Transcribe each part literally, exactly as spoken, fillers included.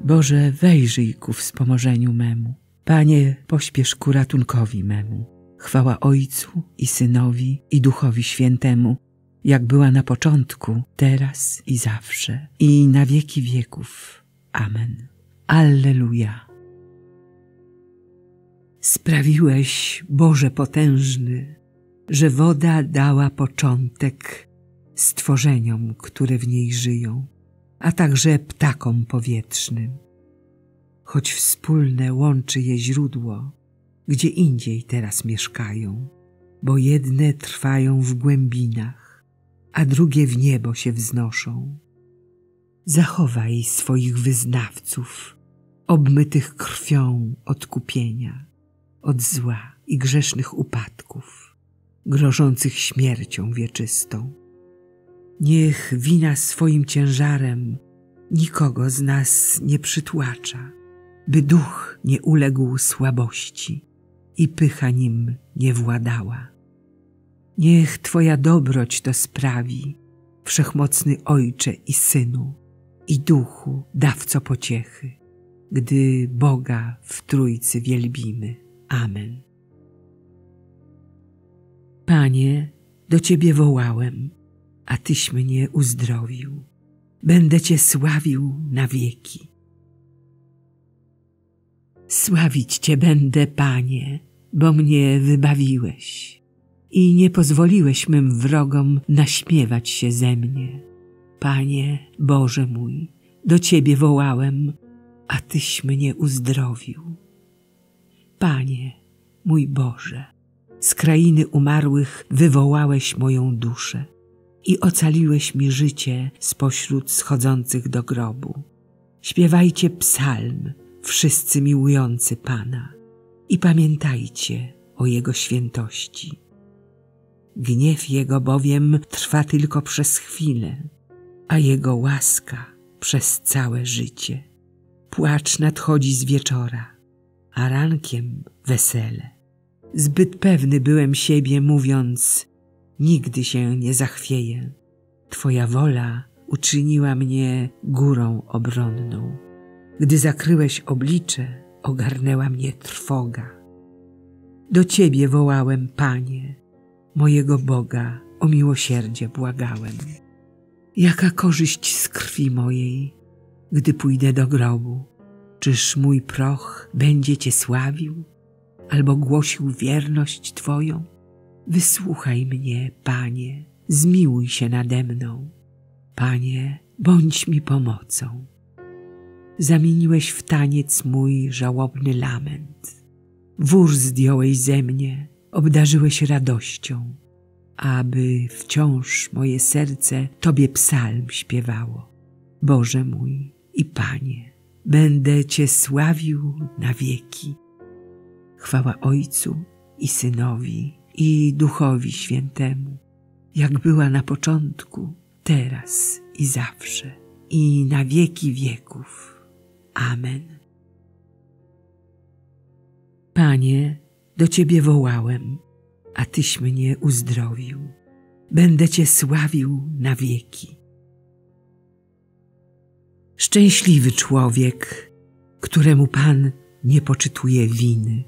Boże, wejrzyj ku wspomożeniu memu. Panie, pośpiesz ku ratunkowi memu. Chwała Ojcu i Synowi i Duchowi Świętemu, jak była na początku, teraz i zawsze, i na wieki wieków. Amen. Alleluja. Sprawiłeś, Boże potężny, że woda dała początek stworzeniom, które w niej żyją, a także ptakom powietrznym. Choć wspólne łączy je źródło, gdzie indziej teraz mieszkają, bo jedne trwają w głębinach, a drugie w niebo się wznoszą. Zachowaj swoich wyznawców, obmytych krwią odkupienia, od zła i grzesznych upadków, grożących śmiercią wieczystą. Niech wina swoim ciężarem nikogo z nas nie przytłacza, by duch nie uległ słabości i pycha nim nie władała. Niech Twoja dobroć to sprawi, Wszechmocny Ojcze i Synu, i Duchu, dawco pociechy, gdy Boga w Trójcy wielbimy. Amen. Panie, do Ciebie wołałem, a Tyś mnie uzdrowił. Będę Cię sławił na wieki. Sławić Cię będę, Panie, bo mnie wybawiłeś i nie pozwoliłeś mym wrogom naśmiewać się ze mnie. Panie, Boże mój, do Ciebie wołałem, a Tyś mnie uzdrowił. Panie, mój Boże, z krainy umarłych wywołałeś moją duszę i ocaliłeś mi życie spośród schodzących do grobu. Śpiewajcie psalm, wszyscy miłujący Pana, i pamiętajcie o Jego świętości. Gniew Jego bowiem trwa tylko przez chwilę, a Jego łaska przez całe życie. Płacz nadchodzi z wieczora, a rankiem wesele. Zbyt pewny byłem siebie, mówiąc, nigdy się nie zachwieję. Twoja wola uczyniła mnie górą obronną. Gdy zakryłeś oblicze, ogarnęła mnie trwoga. Do Ciebie wołałem, Panie, mojego Boga, o miłosierdzie błagałem. Jaka korzyść z krwi mojej, gdy pójdę do grobu? Czyż mój proch będzie Cię sławił, albo głosił wierność Twoją? Wysłuchaj mnie, Panie, zmiłuj się nade mną. Panie, bądź mi pomocą. Zamieniłeś w taniec mój żałobny lament. Wór zdjąłeś ze mnie, obdarzyłeś radością, aby wciąż moje serce Tobie psalm śpiewało. Boże mój i Panie, będę Cię sławił na wieki. Chwała Ojcu i Synowi i Duchowi Świętemu, jak była na początku, teraz i zawsze, i na wieki wieków. Amen. Panie, do Ciebie wołałem, a Tyś mnie uzdrowił. Będę Cię sławił na wieki. Szczęśliwy człowiek, któremu Pan nie poczytuje winy.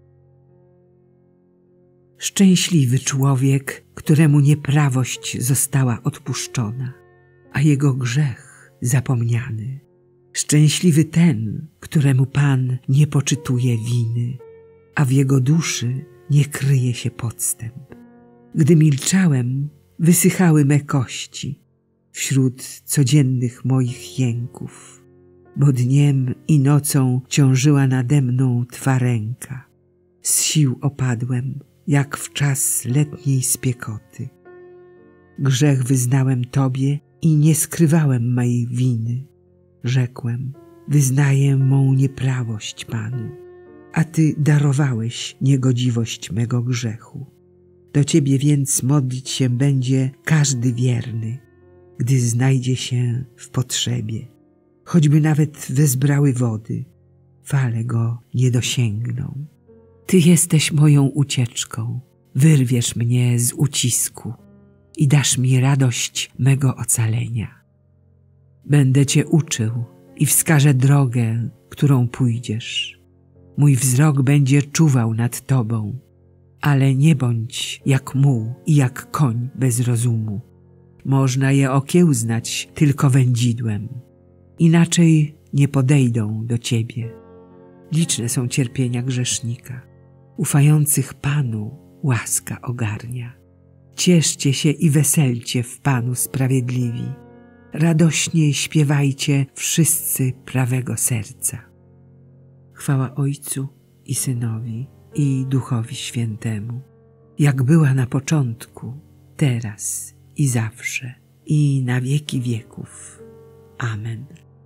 Szczęśliwy człowiek, któremu nieprawość została odpuszczona, a jego grzech zapomniany. Szczęśliwy ten, któremu Pan nie poczytuje winy, a w jego duszy nie kryje się podstęp. Gdy milczałem, wysychały me kości wśród codziennych moich jęków, bo dniem i nocą ciążyła nade mną Twa ręka. Z sił opadłem, jak w czas letniej spiekoty. Grzech wyznałem Tobie i nie skrywałem mej winy. Rzekłem, wyznaję mą nieprawość Panu, a Ty darowałeś niegodziwość mego grzechu. Do Ciebie więc modlić się będzie każdy wierny, gdy znajdzie się w potrzebie. Choćby nawet wezbrały wody, fale go nie dosięgną. Ty jesteś moją ucieczką, wyrwiesz mnie z ucisku i dasz mi radość mego ocalenia. Będę Cię uczył, i wskaże drogę, którą pójdziesz. Mój wzrok będzie czuwał nad tobą, ale nie bądź jak muł i jak koń bez rozumu. Można je okiełznać tylko wędzidłem, inaczej nie podejdą do ciebie. Liczne są cierpienia grzesznika, ufających Panu łaska ogarnia. Cieszcie się i weselcie w Panu sprawiedliwi, radośnie śpiewajcie wszyscy prawego serca. Chwała Ojcu i Synowi, i Duchowi Świętemu, jak była na początku, teraz i zawsze, i na wieki wieków. Amen.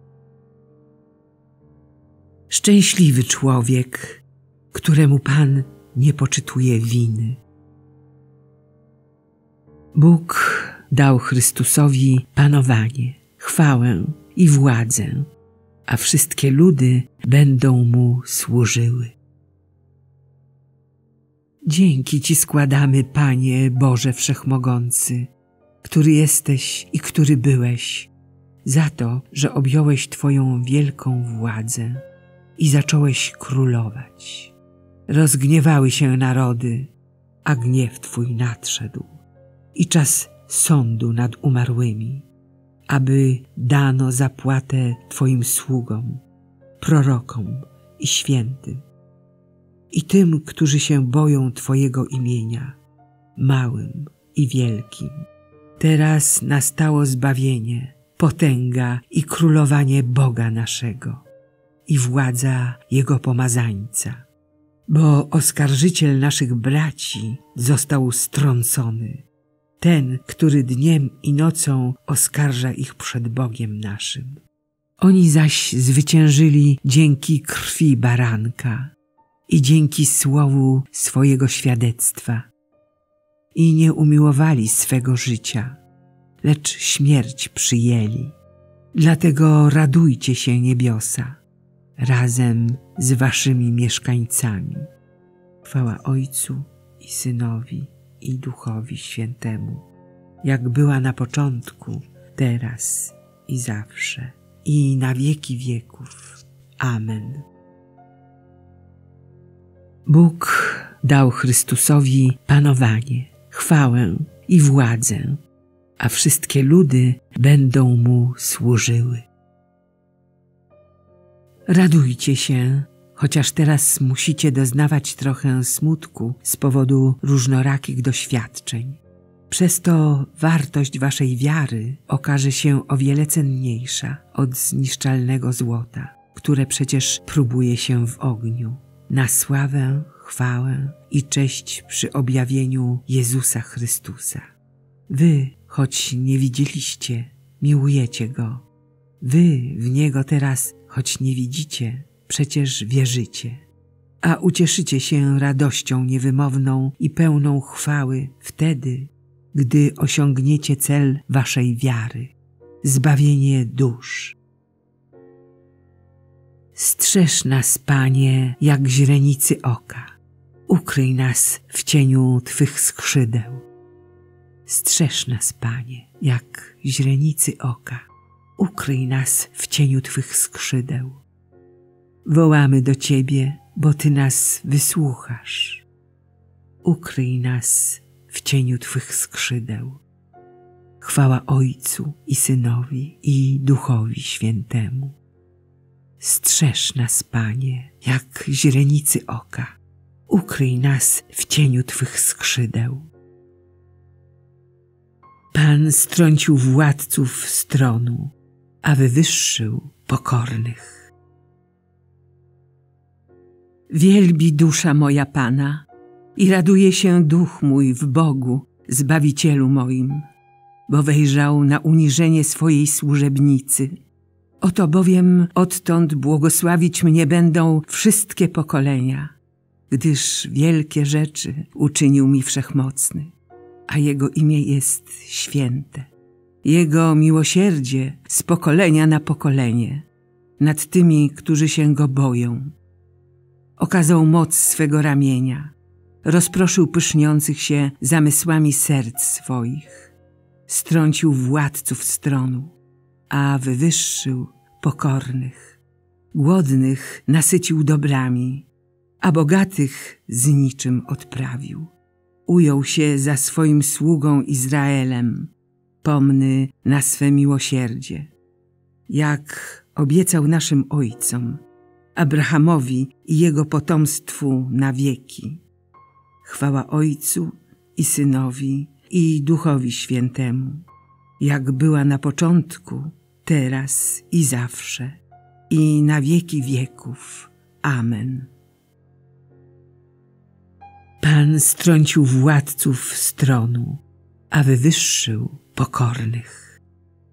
Szczęśliwy człowiek, któremu Pan nie poczytuje winy. Bóg dał Chrystusowi panowanie, chwałę i władzę, a wszystkie ludy będą Mu służyły. Dzięki Ci składamy, Panie Boże Wszechmogący, który jesteś i który byłeś, za to, że objąłeś Twoją wielką władzę i zacząłeś królować. Rozgniewały się narody, a gniew Twój nadszedł i czas sądu nad umarłymi, aby dano zapłatę Twoim sługom, prorokom i świętym, i tym, którzy się boją Twojego imienia, małym i wielkim. Teraz nastało zbawienie, potęga i królowanie Boga naszego i władza Jego pomazańca, bo oskarżyciel naszych braci został strącony, ten, który dniem i nocą oskarża ich przed Bogiem naszym. Oni zaś zwyciężyli dzięki krwi baranka i dzięki słowu swojego świadectwa i nie umiłowali swego życia, lecz śmierć przyjęli. Dlatego radujcie się, niebiosa, razem z waszymi mieszkańcami. Chwała Ojcu i Synowi i Duchowi Świętemu, jak była na początku, teraz i zawsze, i na wieki wieków. Amen. Bóg dał Chrystusowi panowanie, chwałę i władzę, a wszystkie ludy będą Mu służyły. Radujcie się, chociaż teraz musicie doznawać trochę smutku z powodu różnorakich doświadczeń. Przez to wartość waszej wiary okaże się o wiele cenniejsza od zniszczalnego złota, które przecież próbuje się w ogniu, na sławę, chwałę i cześć przy objawieniu Jezusa Chrystusa. Wy, choć nie widzieliście, miłujecie Go. Wy w Niego teraz, choć nie widzicie, przecież wierzycie, a ucieszycie się radością niewymowną i pełną chwały wtedy, gdy osiągniecie cel waszej wiary, zbawienie dusz. Strzeż nas, Panie, jak źrenicy oka. Ukryj nas w cieniu Twych skrzydeł. Strzeż nas, Panie, jak źrenicy oka. Ukryj nas w cieniu Twych skrzydeł. Wołamy do Ciebie, bo Ty nas wysłuchasz. Ukryj nas w cieniu Twych skrzydeł. Chwała Ojcu i Synowi i Duchowi Świętemu. Strzeż nas, Panie, jak źrenicy oka. Ukryj nas w cieniu Twych skrzydeł. Pan strącił władców z tronu, a wywyższył pokornych. Wielbi dusza moja Pana i raduje się duch mój w Bogu, Zbawicielu moim, bo wejrzał na uniżenie swojej służebnicy. Oto bowiem odtąd błogosławić mnie będą wszystkie pokolenia, gdyż wielkie rzeczy uczynił mi Wszechmocny, a Jego imię jest święte. Jego miłosierdzie z pokolenia na pokolenie nad tymi, którzy się Go boją. Okazał moc swego ramienia, rozproszył pyszniących się zamysłami serc swoich, strącił władców z tronu, a wywyższył pokornych. Głodnych nasycił dobrami, a bogatych z niczym odprawił. Ujął się za swoim sługą Izraelem, pomny na swe miłosierdzie. Jak obiecał naszym ojcom, Abrahamowi i jego potomstwu na wieki. Chwała Ojcu i Synowi i Duchowi Świętemu, jak była na początku, teraz i zawsze, i na wieki wieków. Amen. Pan strącił władców z tronu, a wywyższył pokornych.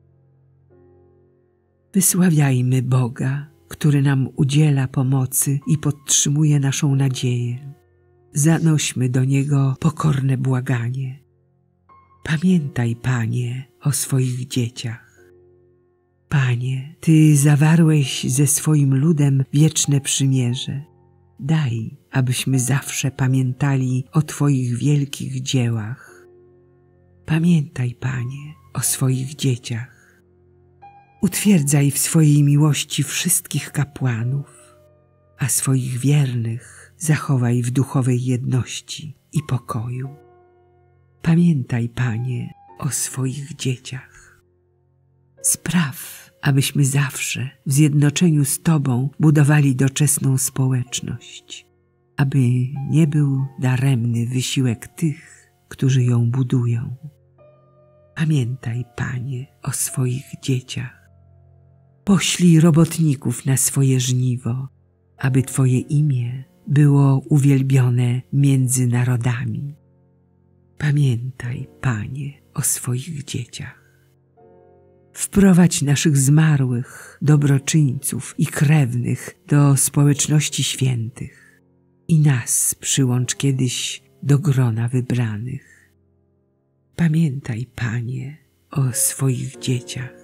Wysławiajmy Boga, który nam udziela pomocy i podtrzymuje naszą nadzieję. Zanośmy do Niego pokorne błaganie. Pamiętaj, Panie, o swoich dzieciach. Panie, Ty zawarłeś ze swoim ludem wieczne przymierze. Daj, abyśmy zawsze pamiętali o Twoich wielkich dziełach. Pamiętaj, Panie, o swoich dzieciach. Utwierdzaj w swojej miłości wszystkich kapłanów, a swoich wiernych zachowaj w duchowej jedności i pokoju. Pamiętaj, Panie, o swoich dzieciach. Spraw, abyśmy zawsze w zjednoczeniu z Tobą budowali doczesną społeczność, aby nie był daremny wysiłek tych, którzy ją budują. Pamiętaj, Panie, o swoich dzieciach. Poślij robotników na swoje żniwo, aby Twoje imię było uwielbione między narodami. Pamiętaj, Panie, o swoich dzieciach. Wprowadź naszych zmarłych, dobroczyńców i krewnych do społeczności świętych i nas przyłącz kiedyś do grona wybranych. Pamiętaj, Panie, o swoich dzieciach.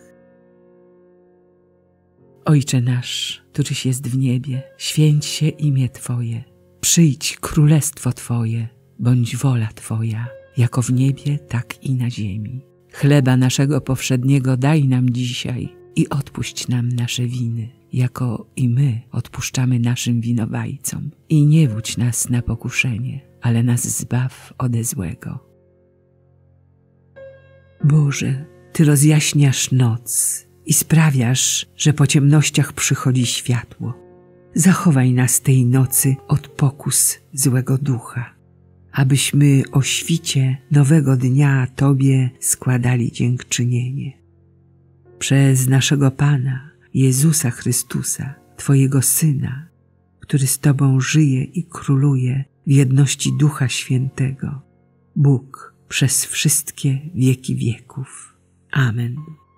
Ojcze nasz, któryś jest w niebie, święć się imię Twoje. Przyjdź królestwo Twoje, bądź wola Twoja, jako w niebie, tak i na ziemi. Chleba naszego powszedniego daj nam dzisiaj i odpuść nam nasze winy, jako i my odpuszczamy naszym winowajcom. I nie wódź nas na pokuszenie, ale nas zbaw ode złego. Boże, Ty rozjaśniasz noc i sprawiasz, że po ciemnościach przychodzi światło. Zachowaj nas tej nocy od pokus złego ducha, abyśmy o świcie nowego dnia Tobie składali dziękczynienie. Przez naszego Pana, Jezusa Chrystusa, Twojego Syna, który z Tobą żyje i króluje w jedności Ducha Świętego, Bóg przez wszystkie wieki wieków. Amen.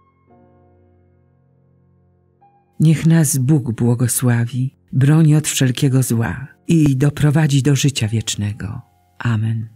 Niech nas Bóg błogosławi, broni od wszelkiego zła i doprowadzi do życia wiecznego. Amen.